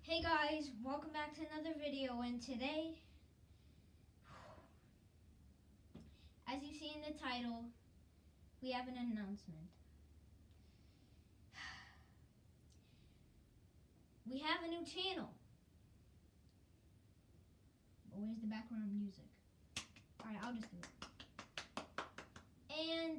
Hey guys, welcome back to another video, and today, as you see in the title, we have an announcement. We have a new channel. But where's the background music? Alright, I'll just do it. And,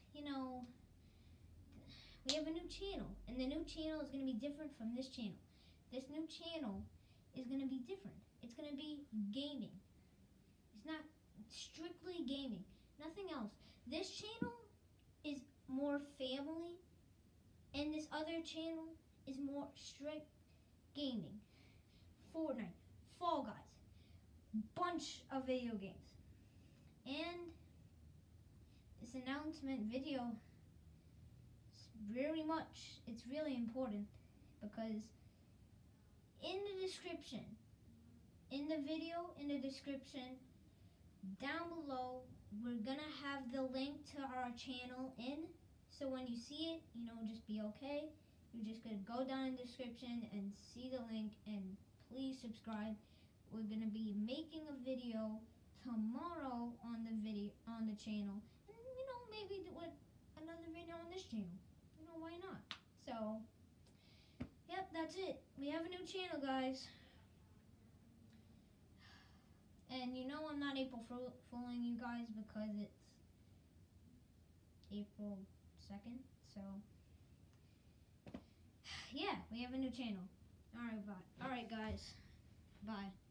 we have a new channel, and the new channel is going to be different from this channel. This new channel is going to be different. It's going to be gaming. It's not strictly gaming. Nothing else. This channel is more family, and this other channel is more strict gaming. Fortnite, Fall Guys, bunch of video games. And this announcement video it's really important because in the description, in the video, in the description, down below, we're gonna have the link to our channel in. So when you see it, just be okay. You're just gonna go down in the description and see the link, and please subscribe. We're gonna be making a video tomorrow on the channel, and maybe do another video on this channel. Why not? So, yep, that's it. We have a new channel, guys. And I'm not April fooling you guys because it's April 2nd. So, yeah, we have a new channel. Alright, bye. Alright, guys. Bye.